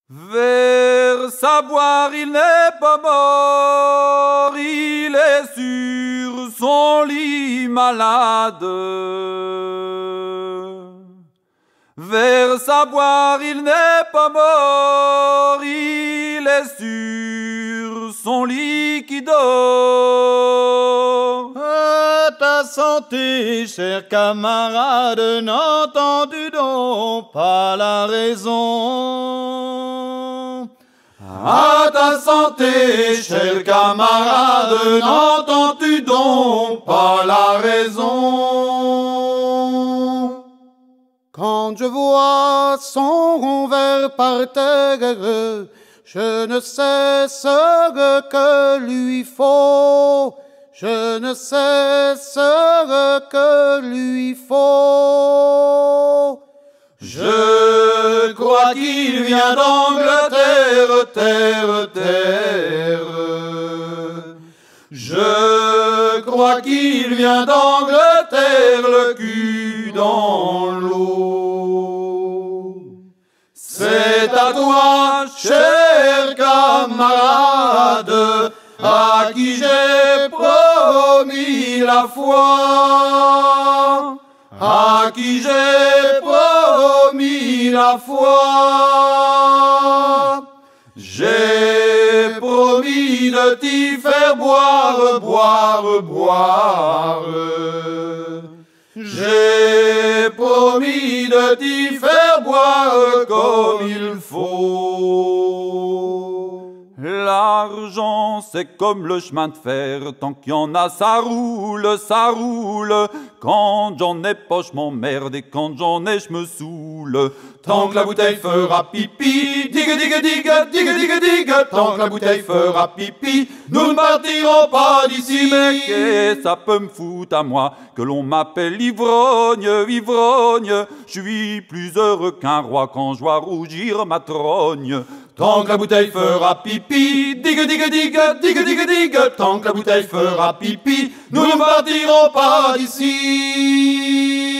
Vers savoir il n'est pas mort, il est sur son lit malade. Vers savoir il n'est pas mort, il est sur son lit qui dort. À ta santé, cher camarade, n'entends-tu donc pas la raison? À ta santé, cher camarade, n'entends-tu donc pas la raison? Quand je vois son rond vert par terre, je ne sais ce que lui faut. Je ne sais ce que lui faut. Je crois qu'il vient d'Angleterre, terre, terre. Je crois qu'il vient d'Angleterre, le cul dans l'eau. C'est à toi, cher camarade, à qui j'ai promis la foi, à qui j'ai promis la foi. J'ai promis de t'y faire boire, boire, boire. J'ai promis de t'y faire boire comme il faut. L'argent, c'est comme le chemin de fer, tant qu'il y en a, ça roule, ça roule. Quand j'en ai pas, je m'emmerde, et quand j'en ai, je me saoule. Tant que la bouteille fera pipi, digue, digue, digue, digue, digue, digue. Tant que la bouteille fera pipi, nous ne partirons pas d'ici. Mais qu'est-ce ça peut me foutre à moi que l'on m'appelle ivrogne, ivrogne. Je suis plus heureux qu'un roi quand je vois rougir ma trogne. Tant que la bouteille fera pipi, digue, digue, digue, digue, digue, digue. Tant que la bouteille fera pipi, nous ne partirons pas d'ici.